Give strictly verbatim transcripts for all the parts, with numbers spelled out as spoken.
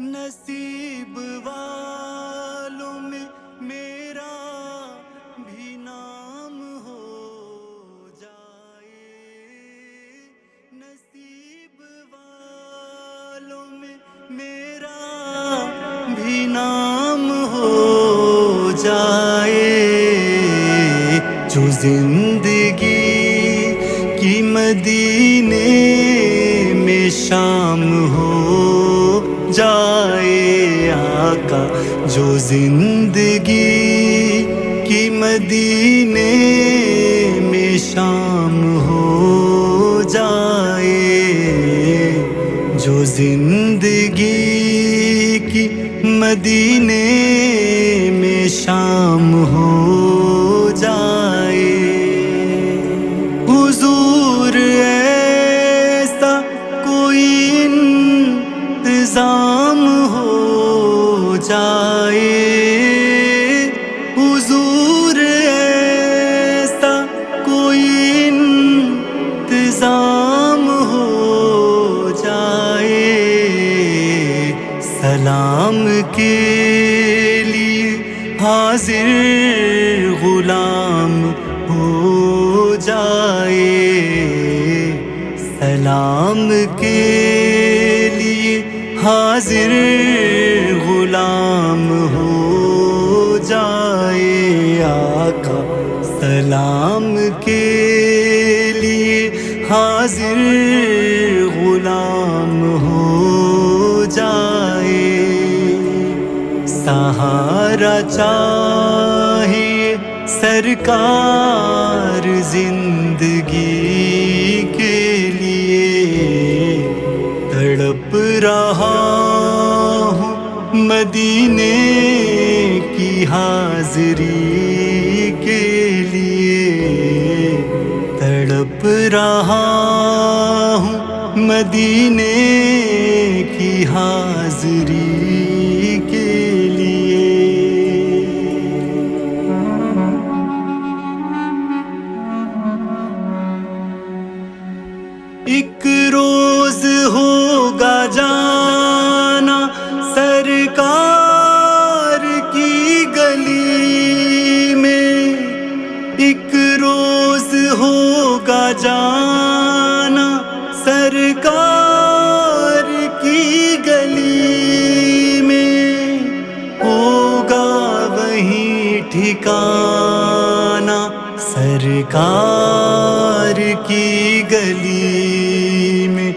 نصیب والوں میں میرا بھی نام ہو جائے، نصیب والوں میں میرا بھی نام ہو جائے، جو زندگی کی مدینے میں شام ہو جائے آقا، جو زندگی کی مدینے میں شام ہو جائے، جو زندگی کی مدینے میں شام ہو جائے، حضور ایسا کوئی انتظام ہو جائے، حضور ایسا کوئی انتظام ہو جائے، سلام کے لیے حاضر غلام ہو جائے، سلام کے لیے حاضر غلام ہو جائے آقا، سلام کے لیے حاضر غلام ہو جائے، سہارا چاہیے سرکار زندگی کے لیے، تڑپ رہا ہوں مدینے کی حاضری کے لیے، تڑپ رہا ہوں مدینے کی حاضری کے لیے۔ ایک روز ہوگا جانا سرکار کی گلی میں، ایک روز ہوگا جانا سرکار کی گلی میں، ہوگا وہیں ٹھکانا سرکار کی گلی میں،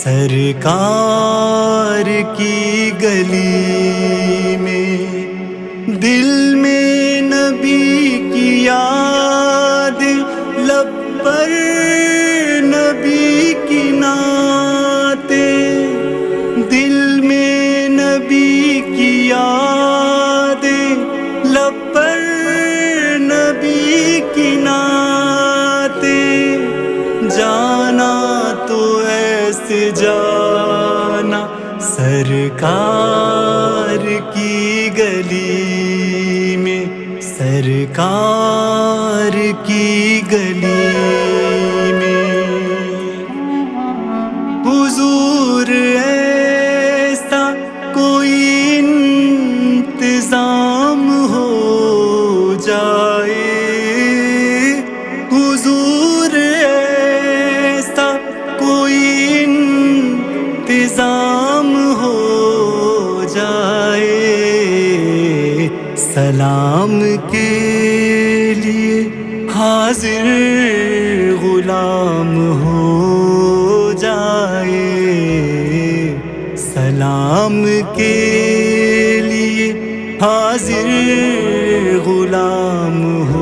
سرکار کی گلی میں، دل میں نبی کی یاد، لب پر نبی کی نعتیں، دل میں نبی کی یاد، لب پر نبی کی نعتیں، جانا تو ایسے جانا سرکار کی گلی میں، سرکار کی گلی میں، حضور ایسا کوئی انتظام ہو جائے، حضور ایسا کوئی انتظام ہو جائے، سلام کے لیے حاضر غلام ہو جائے، سلام کے لیے حاضر غلام ہو